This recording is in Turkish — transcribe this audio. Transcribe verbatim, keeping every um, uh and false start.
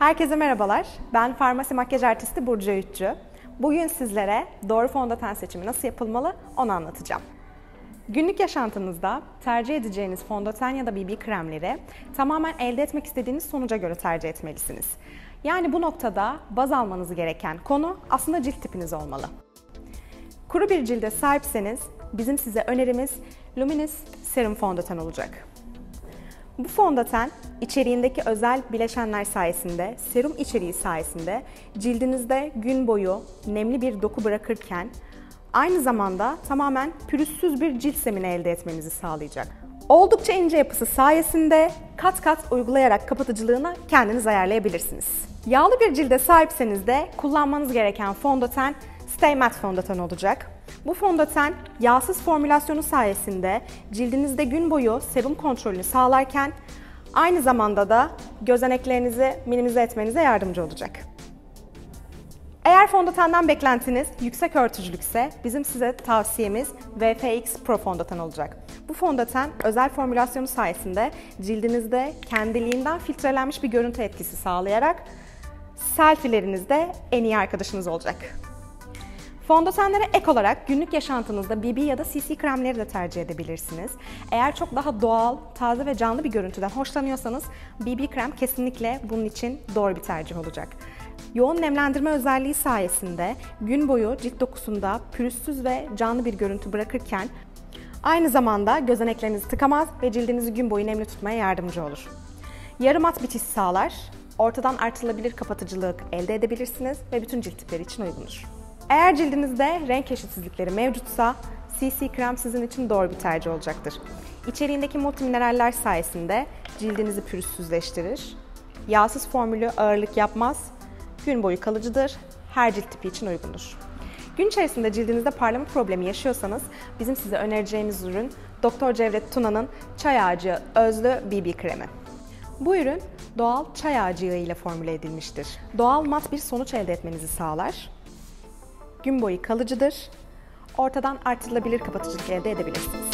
Herkese merhabalar. Ben farmasi makyaj artisti Burcu Öğütçü. Bugün sizlere doğru fondöten seçimi nasıl yapılmalı onu anlatacağım. Günlük yaşantınızda tercih edeceğiniz fondöten ya da B B kremleri tamamen elde etmek istediğiniz sonuca göre tercih etmelisiniz. Yani bu noktada baz almanız gereken konu aslında cilt tipiniz olmalı. Kuru bir cilde sahipseniz bizim size önerimiz Luminous Serum Fondöten olacak. Bu fondöten içeriğindeki özel bileşenler sayesinde, serum içeriği sayesinde cildinizde gün boyu nemli bir doku bırakırken aynı zamanda tamamen pürüzsüz bir cilt zemini elde etmenizi sağlayacak. Oldukça ince yapısı sayesinde kat kat uygulayarak kapatıcılığını kendiniz ayarlayabilirsiniz. Yağlı bir cilde sahipseniz de kullanmanız gereken fondöten Stay Matte fondöten olacak. Bu fondöten yağsız formülasyonu sayesinde cildinizde gün boyu serum kontrolünü sağlarken aynı zamanda da gözeneklerinizi minimize etmenize yardımcı olacak. Eğer fondötenden beklentiniz yüksek örtücülükse bizim size tavsiyemiz V F X Pro fondöten olacak. Bu fondöten özel formülasyonu sayesinde cildinizde kendiliğinden filtrelenmiş bir görüntü etkisi sağlayarak selfielerinizde en iyi arkadaşınız olacak. Fondötenlere ek olarak günlük yaşantınızda B B ya da C C kremleri de tercih edebilirsiniz. Eğer çok daha doğal, taze ve canlı bir görüntüden hoşlanıyorsanız B B krem kesinlikle bunun için doğru bir tercih olacak. Yoğun nemlendirme özelliği sayesinde gün boyu cilt dokusunda pürüzsüz ve canlı bir görüntü bırakırken aynı zamanda gözeneklerinizi tıkamaz ve cildinizi gün boyu nemli tutmaya yardımcı olur. Yarı mat bitiş sağlar, ortadan artırılabilir kapatıcılık elde edebilirsiniz ve bütün cilt tipleri için uygundur. Eğer cildinizde renk eşitsizlikleri mevcutsa C C krem sizin için doğru bir tercih olacaktır. İçeriğindeki multimineraller sayesinde cildinizi pürüzsüzleştirir, yağsız formülü ağırlık yapmaz, gün boyu kalıcıdır, her cilt tipi için uygundur. Gün içerisinde cildinizde parlama problemi yaşıyorsanız bizim size önereceğimiz ürün Doktor Cevdet Tuna'nın çay ağacı özlü B B kremi. Bu ürün doğal çay ağacı yağı ile formüle edilmiştir. Doğal mat bir sonuç elde etmenizi sağlar. Gün boyu kalıcıdır, ortadan artırılabilir kapatıcılık elde edebilirsiniz.